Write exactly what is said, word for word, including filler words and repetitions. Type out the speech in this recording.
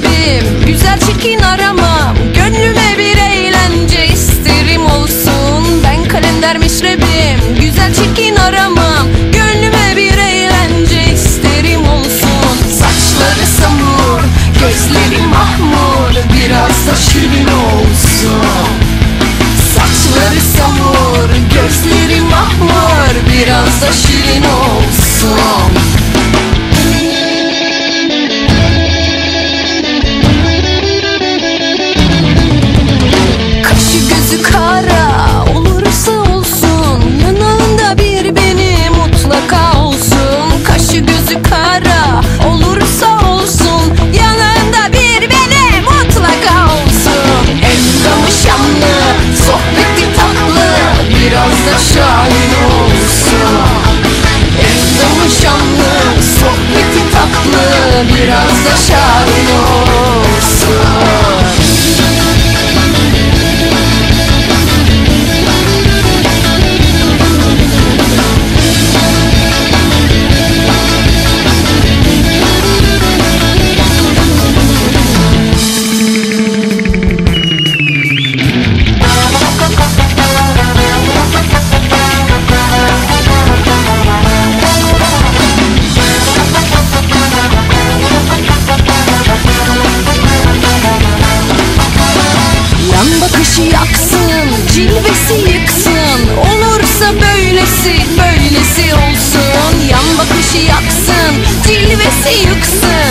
meşrebim, güzel çirkin aramam. Gönlüme bir eğlence isterim olsun. Ben kalender meşrebim, güzel çirkin aramam. Gönlüme bir eğlence isterim olsun. Saçları samur, gözleri mahmur, biraz da şirin olsun. Saçları samur, gözleri mahmur, biraz da şirin olsun. Kaşı gözü kara olursa olsun, yanağında bir beni mutlaka olsun. Kaşı gözü kara olursa olsun, yanağında bir beni mutlaka olsun. Endamı şanlı, sohbeti tatlı, biraz da şahin olsun. Endamı şanlı, sohbeti tatlı, biraz da şahin olsun. Yan bakışı yaksın, cilvesi yıksın, olursa böylesi, böylesi olsun. Yan bakışı yaksın, cilvesi yıksın,